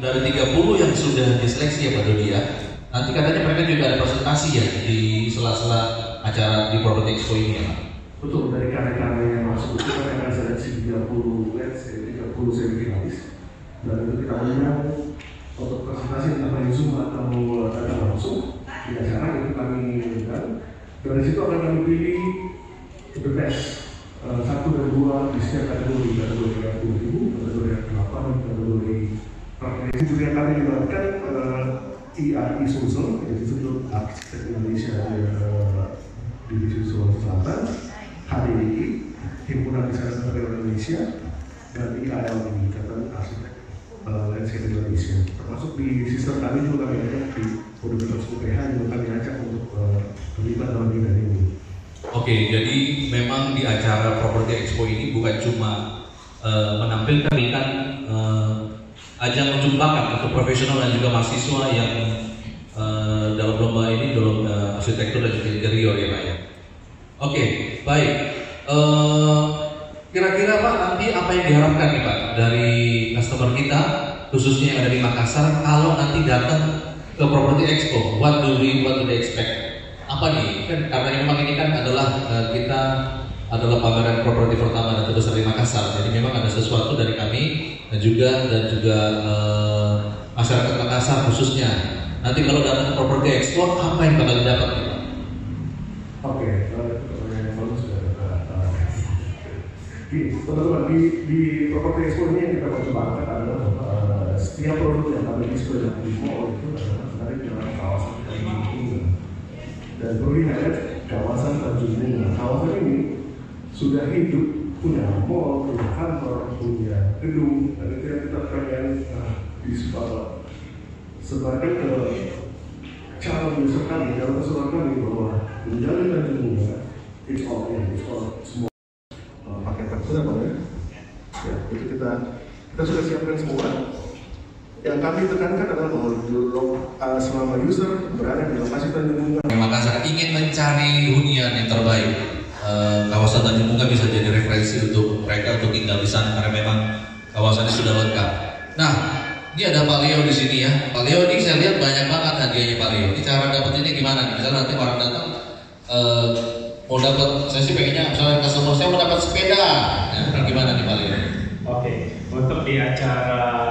dari 30 yang sudah diseleksi ya Pak Dodi ya. Nanti katanya mereka juga ada presentasi ya di sela-sela acara di Property Expo ini ya Pak. Betul, dari karya-karya yang masuk itu kan akan seleksi 30 semifinalis. Dan itu kita undang untuk presentasi entah melalui Zoom atau datang langsung di acara itu kami undang. Dari situ akan kami pilih the best 1 dan 2 di setiap kategori 30.000, kategori 8, kategori referensi juga kami libatkan IAI Sulsel, yaitu Institut Arsitek Indonesia Divisi Sulawesi Selatan, HDI, Himpunan Desainer Interior Indonesia, dan IALI, Ikatan Arsitek Landscape Indonesia. Termasuk di sistem kami juga kami ajak di Universitas UPH juga kami ajak untuk terlibat dalam bidang ini. Oke, jadi memang di acara Property Expo ini bukan cuma menampilkan ajang unjuk bakat untuk profesional dan juga mahasiswa yang dalam lomba ini dalam arsitektur dan juga interior ya Pak ya. Oke, baik. Kira-kira Pak nanti apa yang diharapkan nih Pak dari customer kita khususnya yang ada di Makassar kalau nanti datang ke Property Expo? What do they expect? Apa nih? Kan karena memang ini kan adalah kita adalah pameran properti pertama dan terbesar di Makassar. Jadi memang ada sesuatu dari kami dan juga masyarakat Makassar khususnya. Nanti kalau datang ke Property Expo apa yang bakal didapat nih Pak? Oke, pertanyaan yang bagus sudah teman-teman di Property Expo ini yang kita perkembangkan adalah setiap produk yang kami display di mall itu adalah sebenarnya di dalam kawasan Tanjung Bunga. Dan perlu diingat kawasan Tanjung Bunga. Kawasan ini sudah hidup, punya mall, punya kantor, punya gedung, dan itu yang kita pengen sebarkan ke calon user kami, calon peserta kami bahwa menjalin Tanjung Bunga, it's all semua paket terserah Pak ya. Ya, itu kita sudah siapkan semua. Yang kami tekankan adalah bahwa selama user berada di lokasi Tanjung Bunga, Makassar ingin mencari hunian yang terbaik. Kawasan Tanjung Bunga bisa jadi referensi untuk mereka untuk tinggal di sana karena memang kawasannya sudah lengkap. Nah, ini ada Pak Leo di sini ya. Pak Leo ini saya lihat banyak banget hadiahnya Pak Leo. Ini cara dapetinnya gimana nih? Misalnya nanti orang datang mau dapat, saya sih pengennya misalnya customer saya mau dapat sepeda. Ya, gimana nih Pak Leo? Oke, untuk di acara